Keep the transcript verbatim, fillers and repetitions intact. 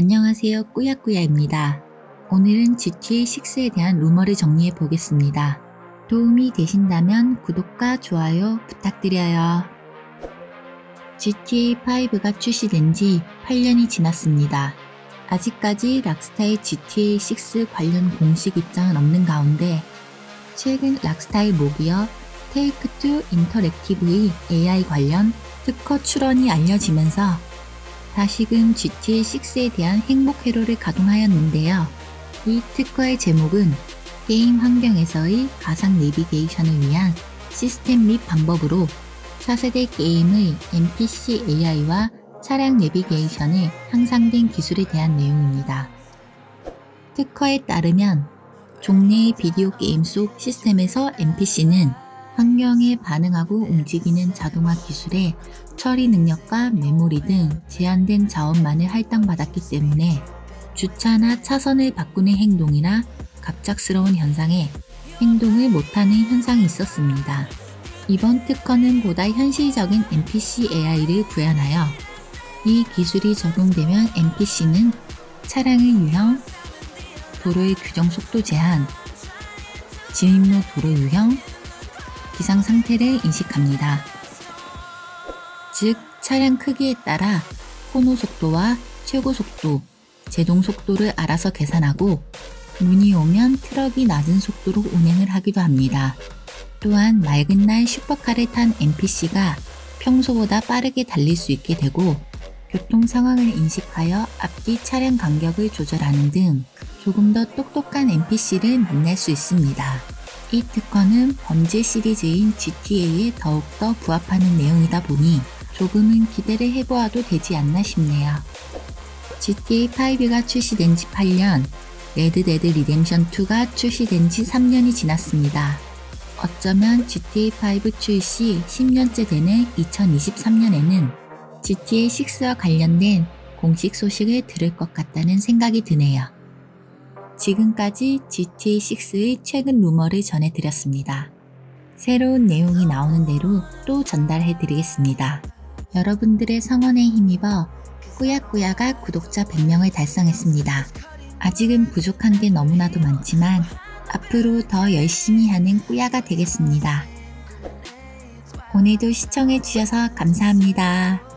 안녕하세요, 꾸야꾸야입니다. 오늘은 지티에이 식스에 대한 루머를 정리해 보겠습니다. 도움이 되신다면 구독과 좋아요 부탁드려요. 지티에이 파이브가 출시된 지 팔 년이 지났습니다. 아직까지 락스타의 지티에이 식스 관련 공식 입장은 없는 가운데 최근 락스타의 모기업 테이크투 인터랙티브의 에이아이 관련 특허 출원이 알려지면서 다시금 지티에이 식스에 대한 행복 회로를 가동하였는데요. 이 특허의 제목은 게임 환경에서의 가상 내비게이션을 위한 시스템 및 방법으로 차세대 게임의 엔피씨 에이아이와 차량 내비게이션의 향상된 기술에 대한 내용입니다. 특허에 따르면 종래의 비디오 게임 속 시스템에서 엔피씨는 환경에 반응하고 움직이는 자동화 기술에 처리 능력과 메모리 등 제한된 자원만을 할당받았기 때문에 주차나 차선을 바꾸는 행동이나 갑작스러운 현상에 행동을 못하는 현상이 있었습니다. 이번 특허는 보다 현실적인 엔피씨 에이아이를 구현하여 이 기술이 적용되면 엔피씨는 차량의 유형, 도로의 규정 속도 제한, 진입로 도로 유형, 기상 상태를 인식합니다. 즉, 차량 크기에 따라 코너 속도와 최고 속도, 제동 속도를 알아서 계산하고 눈이 오면 트럭이 낮은 속도로 운행을 하기도 합니다. 또한 맑은 날 슈퍼카를 탄 엔피씨가 평소보다 빠르게 달릴 수 있게 되고 교통 상황을 인식하여 앞뒤 차량 간격을 조절하는 등 조금 더 똑똑한 엔피씨를 만날 수 있습니다. 이 특허는 범죄 시리즈인 지티에이에 더욱더 부합하는 내용이다 보니 조금은 기대를 해보아도 되지 않나 싶네요. 지티에이 파이브가 출시된 지 팔 년, 레드데드 리뎀션 투가 출시된 지 삼 년이 지났습니다. 어쩌면 지티에이 파이브 출시 십 년째 되는 이천이십삼 년에는 지티에이 식스와 관련된 공식 소식을 들을 것 같다는 생각이 드네요. 지금까지 지티에이 식스의 최근 루머를 전해드렸습니다. 새로운 내용이 나오는 대로 또 전달해드리겠습니다. 여러분들의 성원에 힘입어 꾸야꾸야가 구독자 백 명을 달성했습니다. 아직은 부족한 게 너무나도 많지만 앞으로 더 열심히 하는 꾸야가 되겠습니다. 오늘도 시청해주셔서 감사합니다.